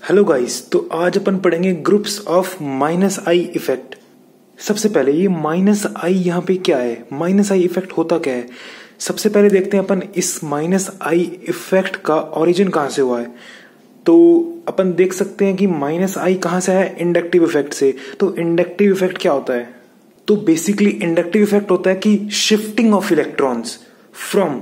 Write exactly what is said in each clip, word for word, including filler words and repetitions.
Hello guys, तो आज अपन पढ़ेंगे groups of minus I effect. सबसे पहले ये माइनस आई यहाँ पे क्या है, माइनस आई इफेक्ट होता क्या है। सबसे पहले देखते हैं अपन इस माइनस आई इफेक्ट का ओरिजिन कहाँ से हुआ है। तो अपन देख सकते हैं कि माइनस आई कहाँ से है, इंडक्टिव इफेक्ट से। तो इंडक्टिव इफेक्ट क्या होता है, तो बेसिकली इंडक्टिव इफेक्ट होता है कि shifting of electrons from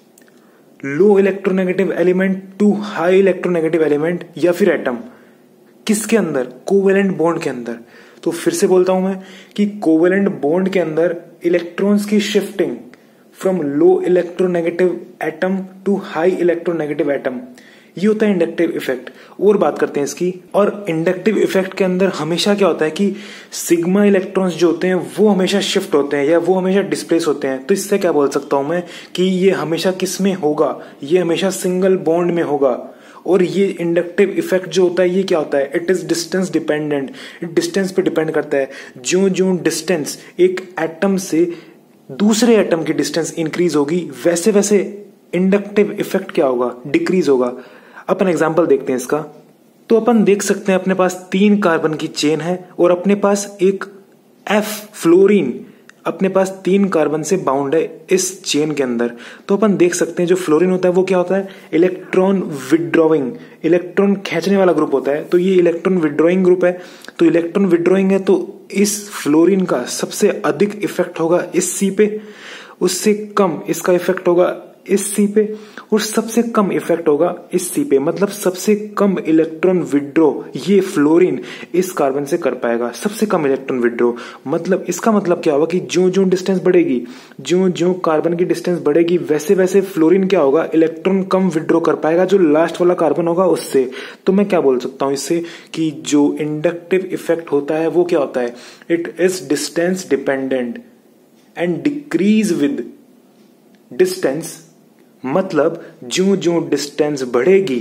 low electronegative element to high electronegative element या फिर एटम, किसके अंदर, कोवेलेंट बॉन्ड के अंदर। तो फिर से बोलता हूं मैं कि कोवेलेंट बॉन्ड के अंदर इलेक्ट्रॉन्स की shifting from low electronegative atom to high electronegative atom, ये होता है इंडक्टिव इफेक्ट। और बात करते हैं इसकी। और इंडक्टिव इफेक्ट के अंदर हमेशा क्या होता है कि सिग्मा इलेक्ट्रॉन्स जो होते हैं वो हमेशा शिफ्ट होते हैं या वो हमेशा डिस्प्लेस होते हैं। तो इससे क्या बोल सकता हूं मैं कि ये हमेशा किस में होगा, ये हमेशा सिंगल बॉन्ड में होगा। और ये इंडक्टिव इफेक्ट जो होता है ये क्या होता है, it is distance dependent, distance पे डिपेंड करता है। जो जो डिस्टेंस एक एटम से दूसरे एटम की डिस्टेंस इंक्रीज होगी वैसे वैसे इंडक्टिव इफेक्ट क्या होगा, डिक्रीज होगा। अपन एग्जांपल देखते हैं इसका। तो अपन देख सकते हैं अपने पास तीन कार्बन की चेन है और अपने पास एक एफ फ्लोरीन अपने पास तीन कार्बन से बाउंड है इस चेन के अंदर। तो अपन देख सकते हैं जो फ्लोरीन होता है वो क्या होता है, इलेक्ट्रॉन विड्रॉइंग, इलेक्ट्रॉन खींचने वाला ग्रुप होता है। तो ये इलेक्ट्रॉन विड्रॉइंग ग्रुप है। तो इलेक्ट्रॉन विड्रॉइंग है तो इस फ्लोरीन का सबसे अधिक इफेक्ट होगा इस सी पे, उससे कम इसका इफेक्ट होगा इस सी पे और सबसे कम इफेक्ट होगा इस सी पे। मतलब सबसे कम इलेक्ट्रॉन विड्रॉ ये फ्लोरीन इस कार्बन से कर पाएगा, सबसे कम इलेक्ट्रॉन विड्रॉ। मतलब इसका मतलब क्या होगा कि जो जो डिस्टेंस बढ़ेगी, जो जो कार्बन की डिस्टेंस बढ़ेगी वैसे वैसे फ्लोरीन क्या होगा, इलेक्ट्रॉन कम विड्रॉ कर पाएगा जो लास्ट वाला कार्बन होगा उससे। तो मैं क्या बोल सकता हूं इससे कि जो इंडक्टिव इफेक्ट होता है वो क्या होता है, it is distance dependent and decrease with distance. मतलब जो जो डिस्टेंस बढ़ेगी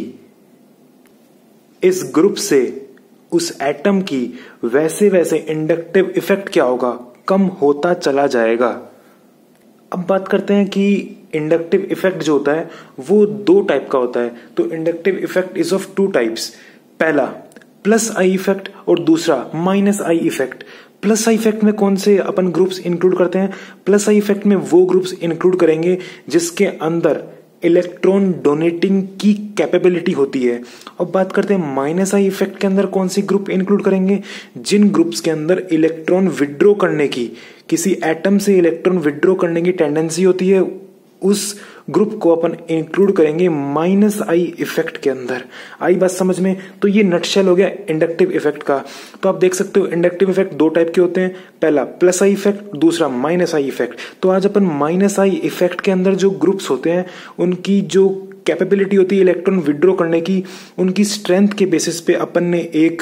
इस ग्रुप से उस एटम की वैसे वैसे इंडक्टिव इफेक्ट क्या होगा, कम होता चला जाएगा। अब बात करते हैं कि इंडक्टिव इफेक्ट जो होता है वो दो टाइप का होता है। तो inductive effect is of two types, पहला प्लस आई इफेक्ट और दूसरा minus I effect. Plus I effect में कौन से अपन ग्रुप्स इंक्लूड करते हैं, प्लस आई इफेक्ट में वो ग्रुप्स इंक्लूड करेंगे जिसके अंदर इलेक्ट्रॉन डोनेटिंग की कैपेबिलिटी होती है। अब बात करते हैं माइनस आई इफेक्ट के अंदर कौन सी ग्रुप इंक्लूड करेंगे, जिन ग्रुप्स के अंदर इलेक्ट्रॉन विड्रॉ करने की, किसी एटम से इलेक्ट्रॉन विड्रॉ करने की टेंडेंसी होती है, उस ग्रुप को अपन इंक्लूड करेंगे माइनस आई इफेक्ट के अंदर। आई बात समझ में। तो ये नटशेल हो गया इंडक्टिव इफेक्ट का। तो आप देख सकते हो इंडक्टिव इफेक्ट दो टाइप के होते हैं, पहला प्लस आई इफेक्ट, दूसरा माइनस आई इफेक्ट। तो आज अपन माइनस आई इफेक्ट के अंदर जो ग्रुप्स होते हैं उनकी जो कैपेबिलिटी होती है इलेक्ट्रॉन विड्रॉ करने की, उनकी स्ट्रेंथ के बेसिस पे अपन ने एक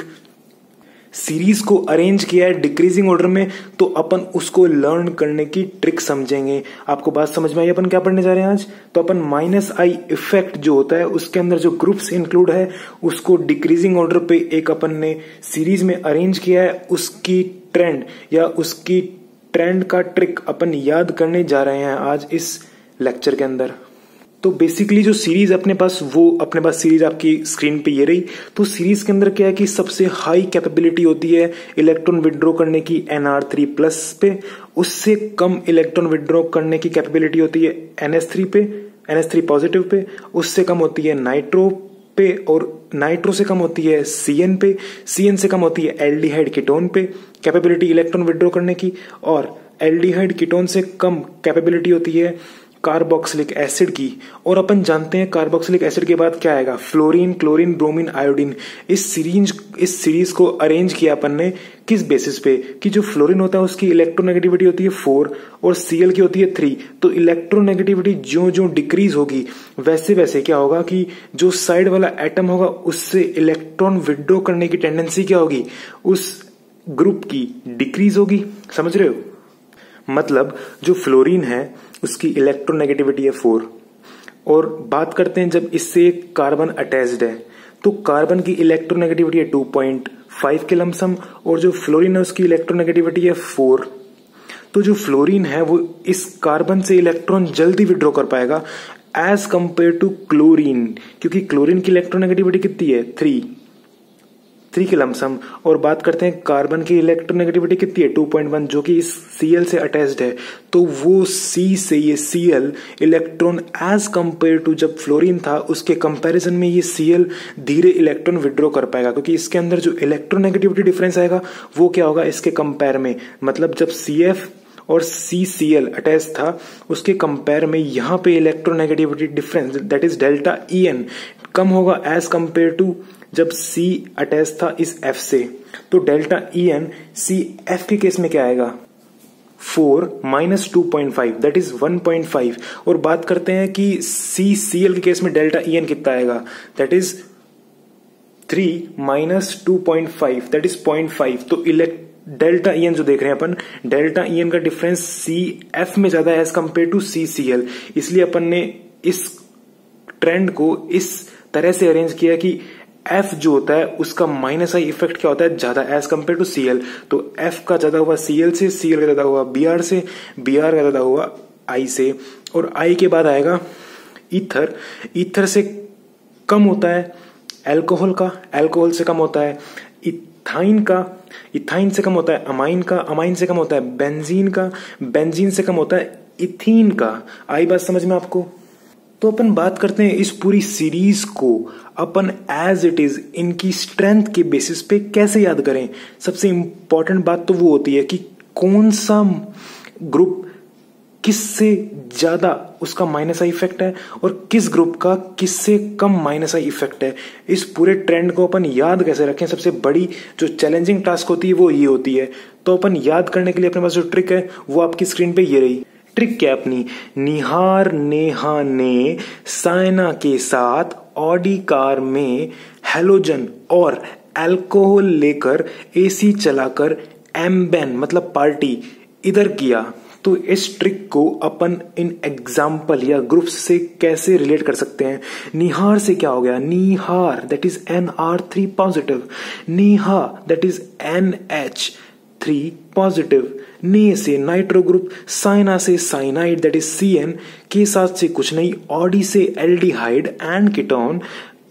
सीरीज को अरेंज किया है डिक्रीजिंग ऑर्डर में। तो अपन उसको लर्न करने की ट्रिक समझेंगे। आपको बात समझ में आई अपन क्या पढ़ने जा रहे हैं आज। तो अपन माइनस आई इफेक्ट जो होता है उसके अंदर जो ग्रुप्स इंक्लूड है उसको डिक्रीजिंग ऑर्डर पे एक अपन ने सीरीज में अरेंज किया है। उसकी ट्रेंड या उसकी ट्रेंड का ट्रिक अपन याद करने जा रहे हैं आज इस लेक्चर के अंदर। तो बेसिकली जो सीरीज अपने पास वो अपने पास सीरीज आपकी स्क्रीन पे ये रही। तो सीरीज के अंदर क्या है कि सबसे हाई कैपेबिलिटी होती है इलेक्ट्रॉन विड्रॉ करने की एन आर थ्री प्लस पे, उससे कम इलेक्ट्रॉन विड्रॉ करने की कैपेबिलिटी होती है एन एस थ्री पे, एन एस थ्री पॉजिटिव पे, उससे कम होती है नाइट्रो पे और नाइट्रो से कम होती है सी एन पे, सी एन से कम होती है एल्डिहाइड कीटोन पे कैपेबिलिटी इलेक्ट्रॉन विड्रॉ करने की, और एल्डिहाइड कीटोन से कम कैपेबिलिटी होती है कार्बोक्सिलिक एसिड की। और अपन जानते हैं कार्बोक्सिलिक एसिड के बाद क्या आएगा, फ्लोरीन, क्लोरीन, ब्रोमीन, आयोडीन। इस सीरीज इस सीरीज को अरेंज किया अपन ने किस बेसिस पे कि जो फ्लोरीन होता है उसकी इलेक्ट्रोनेगेटिविटी होती है फोर और सीएल की होती है थ्री। तो इलेक्ट्रोनेगेटिविटी जो जो डिक्रीज होगी वैसे वैसे क्या होगा कि जो साइड वाला एटम होगा उससे इलेक्ट्रॉन विड्रॉ करने की टेंडेंसी क्या होगी, उस ग्रुप की डिक्रीज होगी। समझ रहे हो। मतलब जो फ्लोरीन है उसकी इलेक्ट्रोनेगेटिविटी है फोर। और बात करते हैं जब इससे एक कार्बन अटैच्ड है तो कार्बन की इलेक्ट्रोनेगेटिविटी है टू पॉइंट फाइव के लमसम और जो फ्लोरीन है उसकी इलेक्ट्रोनेगेटिविटी है फोर। तो जो फ्लोरीन है वो इस कार्बन से इलेक्ट्रॉन जल्दी विड्रॉ कर पाएगा एज कंपेयर टू क्लोरीन, क्योंकि क्लोरीन की इलेक्ट्रोनेगेटिविटी कितनी है थ्री। थ्री के लमसम। और बात करते हैं कार्बन की इलेक्ट्रोनेगेटिविटी कितनी है, टू पॉइंट वन, जो कि इस Cl से अटैच्ड है। तो वो C से ये Cl electron as compare to जब फ्लोरीन था उसके कंपैरिजन में ये Cl धीरे इलेक्ट्रॉन विड्रॉ कर पाएगा, क्योंकि इसके अंदर जो इलेक्ट्रोनेगेटिविटी डिफरेंस आएगा वो क्या होगा इसके कंपेयर में, मतलब जब सी एफ और सी सी एल अटैच था उसके कंपेयर में यहाँ पे electronegativity difference that is delta E N कम होगा एज कंपेयर टू जब C अटैच था इस F से। तो delta E N C F के केस में क्या आएगा, four minus two point five that is one point five. और बात करते हैं कि सी सी एल के केस में डेल्टा ई एन कितना आएगा, that is three minus two point five that is point five. तो इलेक्ट डेल्टा ई एन जो देख रहे हैं अपन, डेल्टा ई एन का डिफरेंस सी एफ में ज्यादा है as compare to C C L, इसलिए अपन ने इस ट्रेंड को इस तरह से अरेंज किया कि F जो होता है उसका माइनस आई इफेक्ट क्या होता है ज्यादा एज कंपेयर टू Cl। तो F का ज्यादा हुआ Cl से, Cl का ज्यादा हुआ Br से, Br का ज्यादा हुआ I से, और I के बाद आएगा ईथर। ईथर से कम होता है एल्कोहल का, एल्कोहल से कम होता है इथाइन का, इथाइन से कम होता है अमाइन का, अमाइन से कम होता है बेंजीन का, बेंजीन से कम होता है इथीन का। आई बात समझ में आपको। तो अपन बात करते हैं इस पूरी सीरीज को अपन एज इट इज इनकी स्ट्रेंथ के बेसिस पे कैसे याद करें। सबसे इंपॉर्टेंट बात तो वो होती है कि कौन सा ग्रुप किससे ज्यादा उसका माइनस आई इफेक्ट है और किस ग्रुप का किससे कम माइनस आई इफेक्ट है। इस पूरे ट्रेंड को अपन याद कैसे रखें, सबसे बड़ी जो चैलेंजिंग टास्क होती है वो ये होती है। तो अपन याद करने के लिए अपने पास जो ट्रिक है वो आपकी स्क्रीन पे ये रही। ट्रिक क्या अपनी, निहार नेहा ने साइना के साथ ऑडी कार में हैलोजन और अल्कोहल लेकर एसी चलाकर एम्बेन मतलब पार्टी इधर किया। तो इस ट्रिक को अपन इन एग्जाम्पल या ग्रुप्स से कैसे रिलेट कर सकते हैं। निहार से क्या हो गया, Nihar that is N R three positive, Neha that is N H three positive, ने से नाइट्रो ग्रुप, साइना से cyanide that is C N, के साथ से कुछ नहीं, ऑडी से एल्डिहाइड एंड कीटोन,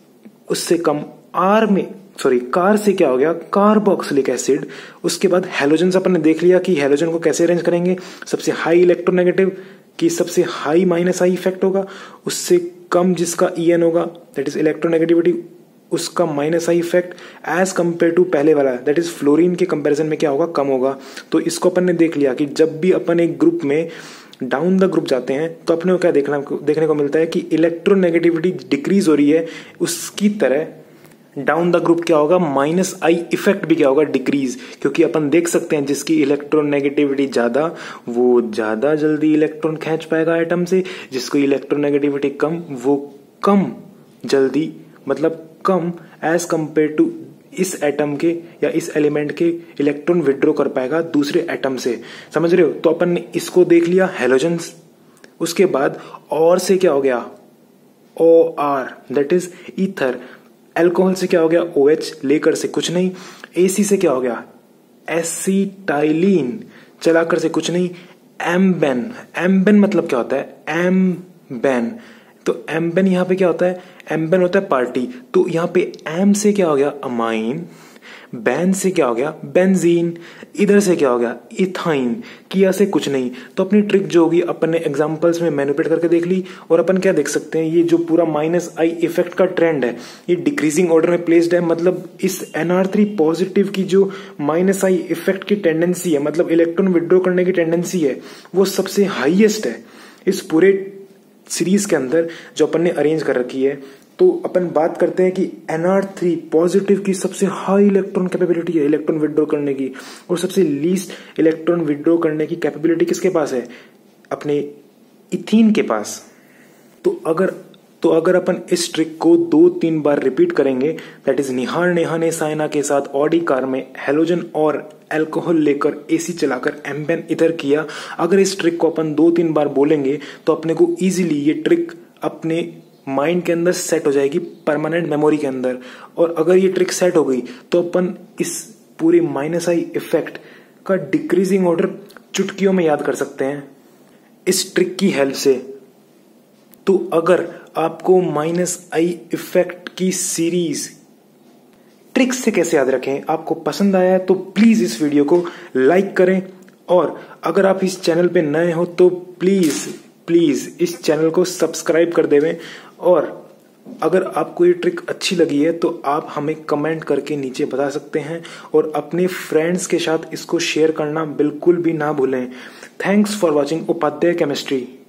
उससे कम आर में सॉरी कार से क्या हो गया कार्बोक्सिलिक एसिड। उसके बाद हैलोजन से अपन ने देख लिया कि हैलोजन को कैसे अरेंज करेंगे, सबसे हाई इलेक्ट्रोनेगेटिव की सबसे हाई माइनस आई इफेक्ट होगा, उससे कम जिसका ई एन होगा दैट इज इलेक्ट्रोनेगेटिविटी उसका minus I effect as compare to पहले वाला दैट इज फ्लोरीन के कंपैरिजन में क्या होगा कम होगा। तो इसको अपन ने देख लिया कि जब भी अपन एक ग्रुप में डाउन द ग्रुप जाते हैं तो अपने को क्या देखना देखने को मिलता है कि इलेक्ट्रोनेगेटिविटी डिक्रीज हो रही है, उसकी तरह डाउन द ग्रुप क्या होगा माइनस आई इफेक्ट भी क्या होगा डिक्रीज, क्योंकि अपन देख सकते हैं जिसकी इलेक्ट्रोनेगेटिविटी ज्यादा वो ज्यादा जल्दी इलेक्ट्रॉन खींच पाएगा एटम से, जिसको इलेक्ट्रोनेगेटिविटी कम वो कम जल्दी मतलब कम एज कंपेयर टू इस एटम के या इस एलिमेंट के इलेक्ट्रॉन विड्रॉ कर पाएगा दूसरे एटम से। समझ रहे हो। तो अपन ने इसको देख लिया हैलोजन। उसके बाद और से क्या हो गया O R that is ether, alcohol से क्या हो गया ओ एच, लेकर से कुछ नहीं, एसी से क्या हो गया एसिटाइलिन, चलाकर से कुछ नहीं, एम्बेन, एम्बेन मतलब क्या होता है एम्बेन, तो एम्बेन यहां पे क्या होता है एम्बेन होता है पार्टी, तो यहां पे एम से क्या हो गया अमाइन, बैन से क्या हो गया बेंजीन, इधर से क्या हो गया इथाइन, किया से कुछ नहीं। तो अपनी ट्रिक जो होगी अपन ने एग्जांपल्स में मैनिपुलेट करके देख ली, और अपन क्या देख सकते हैं ये जो पूरा माइनस आई इफेक्ट का ट्रेंड है ये डिक्रीजिंग ऑर्डर में प्लेस्ड है, मतलब इस एन आर थ्री पॉजिटिव की जो माइनस आई इफेक्ट की टेंडेंसी है मतलब इलेक्ट्रॉन विड्रॉ करने की टेंडेंसी है वो सबसे हाईएस्ट है इस पूरे सीरीज के अंदर जो अपन ने अरेंज कर रखी है। तो अपन बात करते हैं कि एन आर थ्री पॉजिटिव की सबसे हाई इलेक्ट्रॉन कैपेबिलिटी है इलेक्ट्रॉन विड्रॉ करने की, और सबसे लीस्ट इलेक्ट्रॉन विड्रॉ करने की कैपेबिलिटी किसके पास है अपने इथीन के पास। तो अगर तो अगर अपन इस ट्रिक को दो तीन बार रिपीट करेंगे दैट इज निहार नेहा ने साइना के साथ ऑडी कार में हैलोजन और अल्कोहल लेकर एसी चलाकर एम्बेन इधर किया, अगर इस ट्रिक को अपन दो तीन बार बोलेंगे तो अपने को इजीली ये ट्रिक अपने माइंड के अंदर सेट हो जाएगी परमानेंट मेमोरी के अंदर। और अगर ये ट्रिक सेट हो गई तो अपन इस पूरे माइनस आई इफेक्ट का डिक्रीजिंग ऑर्डर चुटकियों में याद कर सकते हैं इस ट्रिक की हेल्प से। तो अगर आपको माइनस आई इफेक्ट की सीरीज ट्रिक्स से कैसे याद रखें। आपको पसंद आया है तो प्लीज इस वीडियो को लाइक करें, और अगर आप इस चैनल पे नए हो तो प्लीज प्लीज इस चैनल को सब्सक्राइब कर देवें। और अगर आपको ये ट्रिक अच्छी लगी है तो आप हमें कमेंट करके नीचे बता सकते हैं, और अपने फ्रेंड्स के साथ इसको शेयर करना बिल्कुल भी ना भूलें। Thanks for watching Upadhyay chemistry.